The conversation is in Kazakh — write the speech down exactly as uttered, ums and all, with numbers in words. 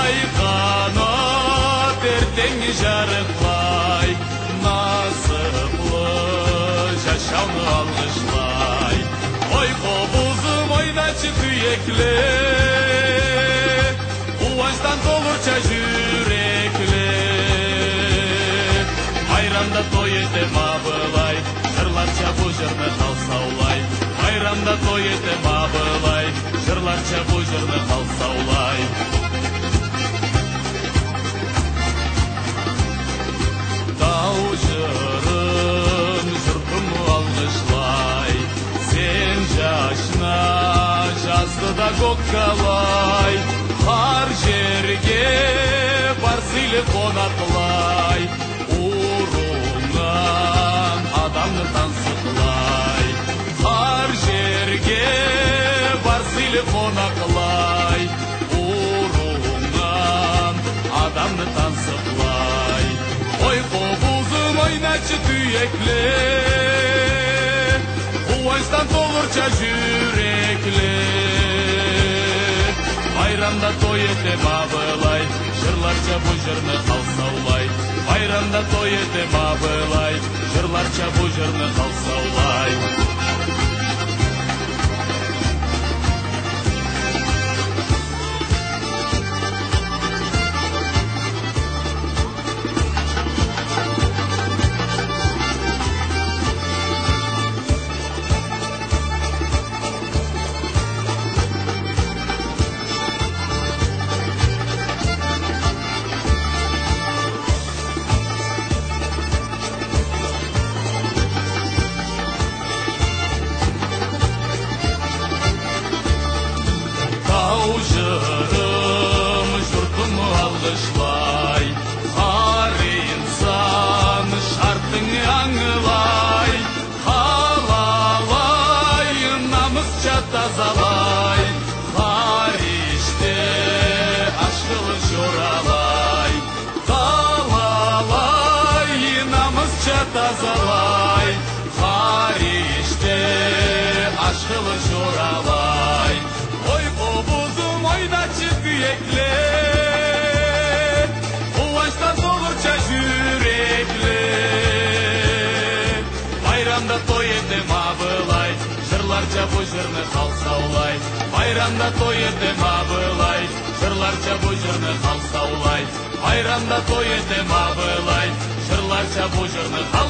ай қанат ертең жарықлай, насыплы жашауны алғышлай. Ой қобызым ойначы күйекле, қуаныштан толырча жүрекле. Байрамда той етем абылай, жырларча бұ жырны қалсаулай. Байрамда той етем абылай, жырларча бұ жырны қалсаулай. Тау жырын жұртым алғышлай, сен жашна жазды да көккалай. Қар жерге барсылы қонатлай, урунан адамны тансықлай. Қар жерге барсылы қонақлай, урунан адамны тансықлай. Ой қобызым ойначы түйекле, қуаныштан толырча жүрекле. Байрамда той етем абылай, жырларча бұ жырны қалсаулай. Байрамда той етем абылай, жырларча бұ жырны қалсаулай. Жырым жұртым алғышлай, қар инсан шартың аңылай. Қалалай, намысча тазалай, қар іште ашқылы жоралай. Қалалай, намысча тазалай, қар іште ашқылы жоралай. Ой қобызым ойначы күйекле, қуаныштан толырча жүрекле. Байрамда той етем абылай, жырларча бұ жырны қалсаулай. Байрамда той етем абылай, жырларча бұ жырны қалсаулай. Байрамда той етем абылай, жырларча бұ жырны қалсаулай.